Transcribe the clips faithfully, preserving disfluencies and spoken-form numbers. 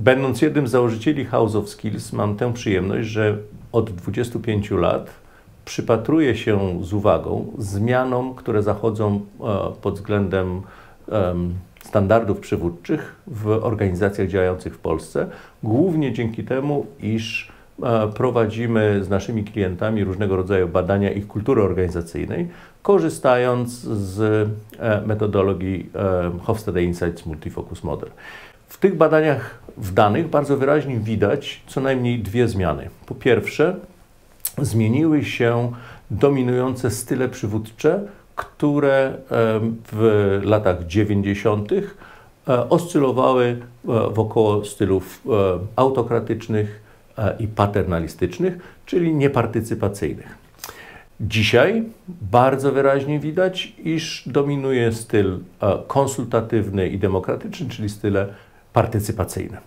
Będąc jednym z założycieli House of Skills, mam tę przyjemność, że od dwudziestu pięciu lat przypatruję się z uwagą zmianom, które zachodzą pod względem standardów przywódczych w organizacjach działających w Polsce, głównie dzięki temu, iż prowadzimy z naszymi klientami różnego rodzaju badania ich kultury organizacyjnej, korzystając z metodologii Hofstede Insights Multifocus Model. W tych badaniach, w danych, bardzo wyraźnie widać co najmniej dwie zmiany. Po pierwsze, zmieniły się dominujące style przywódcze, które w latach dziewięćdziesiątych oscylowały wokoło stylów autokratycznych i paternalistycznych, czyli niepartycypacyjnych. Dzisiaj bardzo wyraźnie widać, iż dominuje styl konsultatywny i demokratyczny, czyli style partycypacyjne.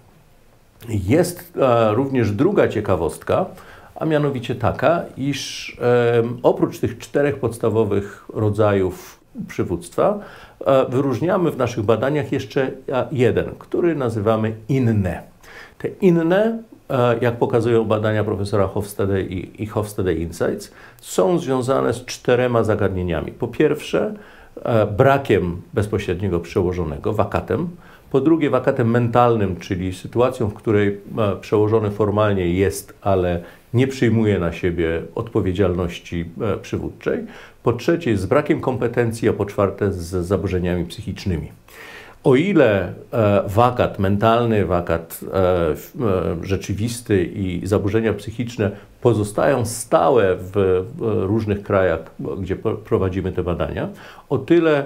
Jest również druga ciekawostka, a mianowicie taka, iż e, oprócz tych czterech podstawowych rodzajów przywództwa e, wyróżniamy w naszych badaniach jeszcze jeden, który nazywamy inne. Te inne, e, jak pokazują badania profesora Hofstede i, i Hofstede Insights, są związane z czterema zagadnieniami. Po pierwsze, e, brakiem bezpośredniego przełożonego, wakatem. Po drugie, wakatem mentalnym, czyli sytuacją, w której przełożony formalnie jest, ale nie przyjmuje na siebie odpowiedzialności przywódczej. Po trzecie, z brakiem kompetencji, a po czwarte, z zaburzeniami psychicznymi. O ile wakat mentalny, wakat rzeczywisty i zaburzenia psychiczne pozostają stałe w różnych krajach, gdzie prowadzimy te badania, o tyle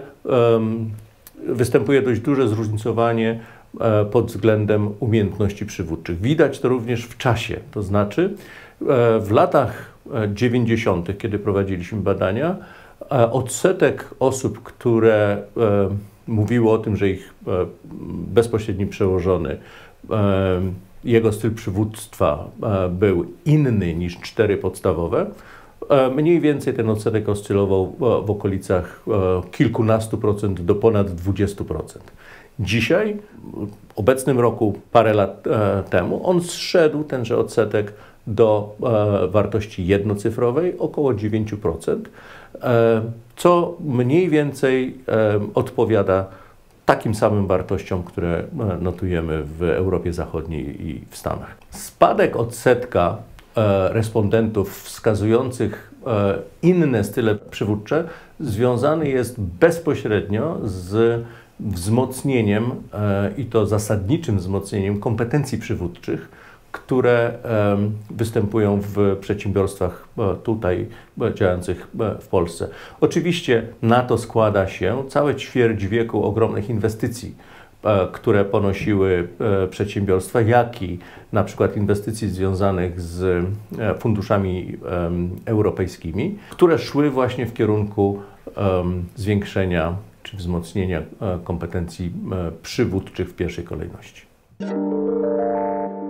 występuje dość duże zróżnicowanie pod względem umiejętności przywódczych. Widać to również w czasie, to znaczy w latach dziewięćdziesiątych, kiedy prowadziliśmy badania, odsetek osób, które mówiły o tym, że ich bezpośredni przełożony, jego styl przywództwa był inny niż cztery podstawowe, mniej więcej ten odsetek oscylował w okolicach kilkunastu procent do ponad dwudziestu procent. Dzisiaj, w obecnym roku, parę lat temu, on zszedł, tenże odsetek, do wartości jednocyfrowej, około dziewięciu procent, co mniej więcej odpowiada takim samym wartościom, które notujemy w Europie Zachodniej i w Stanach. Spadek odsetka respondentów wskazujących inne style przywódcze związany jest bezpośrednio z wzmocnieniem i to zasadniczym wzmocnieniem kompetencji przywódczych, które występują w przedsiębiorstwach tutaj działających w Polsce. Oczywiście na to składa się całe ćwierć wieku ogromnych inwestycji, które ponosiły przedsiębiorstwa, jak i na przykład inwestycji związanych z funduszami europejskimi, które szły właśnie w kierunku zwiększenia czy wzmocnienia kompetencji przywódczych w pierwszej kolejności.